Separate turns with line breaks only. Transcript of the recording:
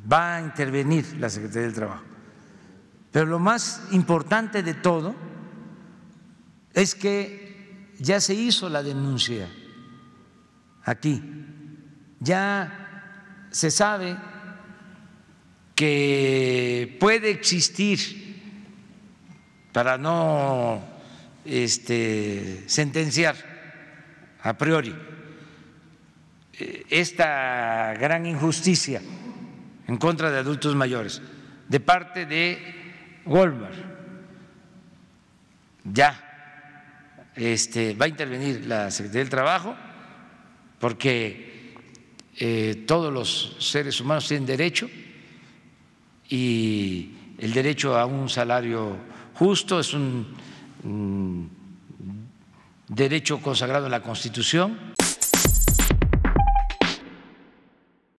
va a intervenir la Secretaría del Trabajo. Pero lo más importante de todo es que ya se hizo la denuncia aquí, ya se sabe que puede existir, para no sentenciar a priori, esta gran injusticia en contra de adultos mayores de parte de Walmart. Ya va a intervenir la Secretaría del Trabajo porque todos los seres humanos tienen derecho, y el derecho a un salario justo es un derecho consagrado en la Constitución.